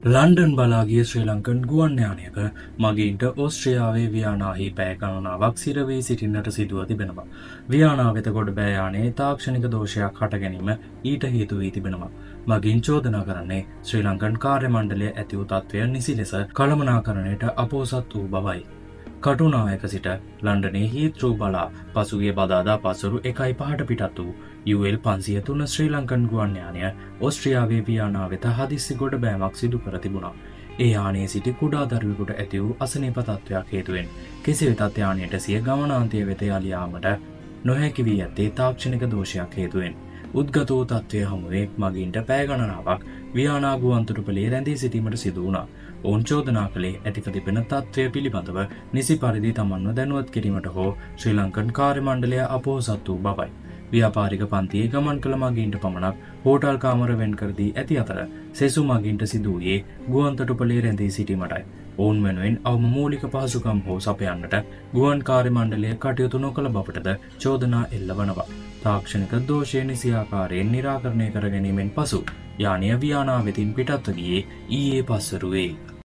London බලාගිය ශ්‍රී Lankan ගුවන් යානයක මගීන්ට ඕස්ට්‍රියාවේ වියානාහි පැය ගණනාවක් සිරවී සිටින්නට සිදුව තිබෙනවා. වියානා වෙත ගොඩ බෑ යානයේ තාක්ෂණික දෝෂයක් හට ගැනීම ඊට හේතු වී තිබෙනවා. මගින් චෝදනා කරන්නේ ශ්‍රී ලංකන් කාර්ය මණ්ඩලය ඇති වූ තත්ත්වය නිසි ලෙස කළමනාකරණයට අපොහොසත් වූ බවයි. කටුනායක සිට ලන්ඩනයේ හීත්‍රූ බලා පසුගිය බදාදා පසුරු 1:05ට පිටත් වූ UL 503 ශ්‍රී ලංකන් ගුවන් යානය ඕස්ට්‍රියාවේ වියානා වෙත හදිස්සි ගොඩ බෑමක් සිදු කර තිබුණා. ඒ යානයේ සිටි කුඩා දරුවෙකුට ඇති වූ අසනීප තත්ත්වයක් හේතුවෙන් කෙසේ වෙතත් යානයට සිය ගමනාන්තය වෙත යළි යාමට නොහැකි වී ඇත්තේ තාක්ෂණික දෝෂයක් හේතුවෙන්. උද්ගත වූ තත්ත්වය හමුවේ මගින්ට පැය ගණනාවක් වියානා ගුවන්තොටුපළේ රැඳී සිටීමට සිදු වුණා. ඔවුන් චෝදනා කළේ ඇතිව තිබෙන තත්ත්වය පිළිබඳව නිසි පරිදි තමන්ව දැනුවත් කිරීමට හෝ ශ්‍රී ලංකන් කාර්ය මණ්ඩලය අපොහොසත් වූ බවයි. ව්‍යාපාරික පන්තියේ ගමන් කළ මගීන්ට පමණක් හෝටල් කාමර වෙන් කර දී ඇති අතර සෙසු මගීන්ට සිදු වූයේ ගුවන්තොටුපළේ රැඳී සිටීමටයි. ඔවුන් වෙනුවෙන් අවම මූලික පහසුකම් හෝ සපයන්නට ගුවන් කාර්ය මණ්ඩලය කටයුතු නොකළ බවටද චෝදනා එල්ල වනවා. තාක්ෂණික දෝෂය නිසියාකාරයෙන් නිරාකරණය කර ගැනීමෙන් පසු යානය වියානා වෙතින් පිටත්ව ගියේ ඊයේ පස්වරුවේ.